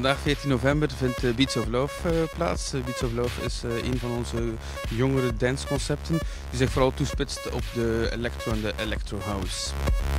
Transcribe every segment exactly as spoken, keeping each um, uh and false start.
vandaag veertien november vindt uh, Beats of Love uh, plaats. Uh, Beats of Love is uh, een van onze jongere danceconcepten die zich vooral toespitst op de electro en de electro house.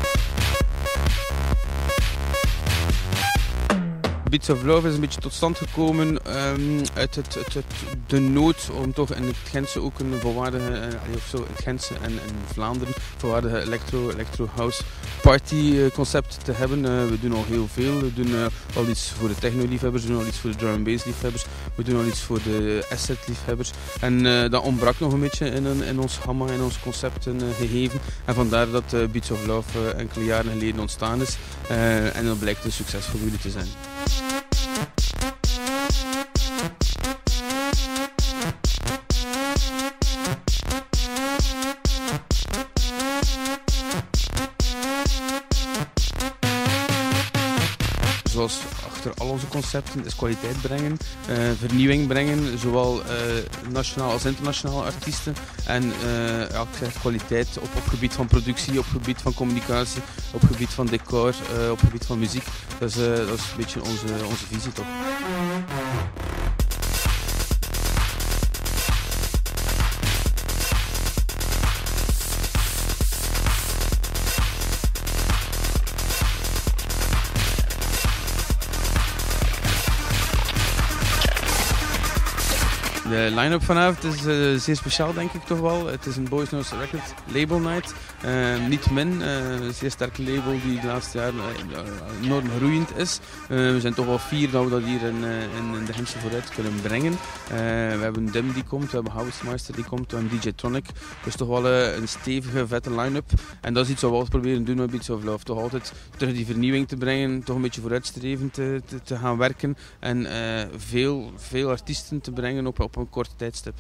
Beats of Love is een beetje tot stand gekomen um, uit het, het, het, de nood om toch in het Gentse ook een volwaardige, uh, of zo, het Gentse en in Vlaanderen volwaardige electro, electro house party uh, concept te hebben. Uh, we doen al heel veel. We doen uh, al iets voor de techno liefhebbers, we doen al iets voor de drum and bass liefhebbers, we doen al iets voor de asset liefhebbers. En uh, dat ontbrak nog een beetje in, in ons gamma, in ons concept uh, gegeven. En vandaar dat uh, Beats of Love uh, enkele jaren geleden ontstaan is. Uh, en dat blijkt een succes voor jullie te zijn. Zoals achter al onze concepten is kwaliteit brengen, uh, vernieuwing brengen, zowel uh, nationaal als internationale artiesten. En uh, ja, ik zeg kwaliteit op, op gebied van productie, op gebied van communicatie, op gebied van decor, uh, op gebied van muziek. Dus, uh, dat is een beetje onze, onze visie toch. De line-up vanavond is uh, zeer speciaal, denk ik toch wel. Het is een Boys Knows Record label night. Uh, niet min, uh, een zeer sterke label die de laatste jaren uh, enorm groeiend is. Uh, we zijn toch wel fier dat we dat hier in, uh, in de Gentse vooruit kunnen brengen. Uh, we hebben Dim die komt, we hebben Housemaster die komt, we hebben D J Tronic. Dus toch wel uh, een stevige, vette line-up. En dat is iets wat we altijd proberen te doen met Beats of Love. Toch altijd terug die vernieuwing te brengen, toch een beetje vooruitstrevend te, te, te gaan werken. En uh, veel, veel artiesten te brengen op, op een kort tijdstip.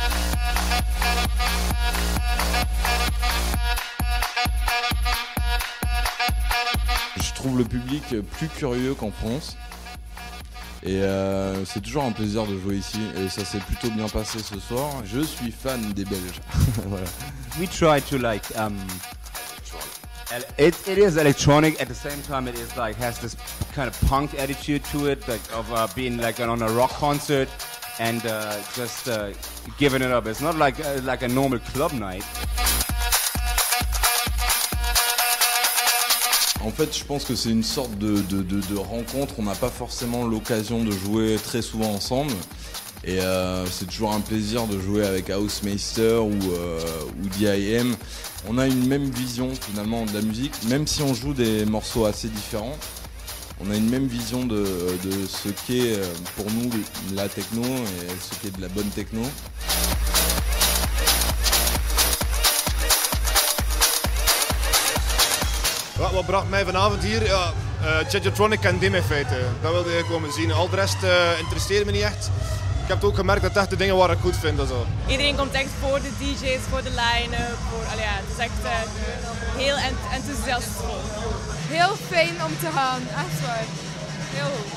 Je trouve le public plus curieux qu'en France et euh, c'est toujours un plaisir de jouer ici et ça s'est plutôt bien passé ce soir. Je suis fan des Belges. Voilà. We try to like um, it, it is electronic at the same time it is like has this kind of punk attitude to it, like of uh, being like on a rock concert and uh, just uh, giving it up. It's not like uh, like a normal club night. En fait, je pense que c'est une sorte de, de, de, de rencontre. On n'a pas forcément l'occasion de jouer très souvent ensemble. Et euh, c'est toujours un plaisir de jouer avec Housemaster ou, euh, ou D I M. On a une même vision finalement de la musique, même si on joue des morceaux assez différents. On a une même vision de, de ce qu'est pour nous la techno et ce qu'est de la bonne techno. Wat, wat bracht mij vanavond hier? Ja, uh, Jejotronic en Dim in feite. Dat wilde ik komen zien. Al de rest uh, interesseert me niet echt. Ik heb ook gemerkt dat het echt de dingen waar ik goed vind. Zo. Iedereen komt echt voor de D J's, voor de line-up. Voor, allee, ja, het is echt uh, heel ent enthousiast. Heel fijn om te gaan, echt waar. Heel goed.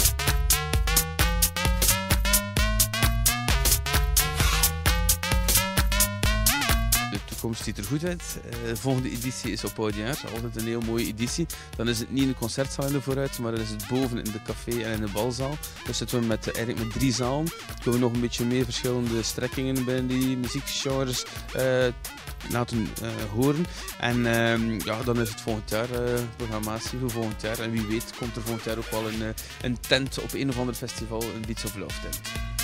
De toekomst ziet er goed uit. De volgende editie is op Oudjaar, altijd een heel mooie editie. Dan is het niet in de concertzaal in de vooruit, maar dan is het boven in de café en in de balzaal. Dus zitten we met, eigenlijk met drie zalen. Kunnen we nog een beetje meer verschillende strekkingen binnen die muziekgenres uh, laten uh, horen. En uh, ja, dan is het volgend jaar uh, programmatie voor volgend jaar. En wie weet komt er volgend jaar ook wel een, een tent op een of ander festival, een Beats of Love tent.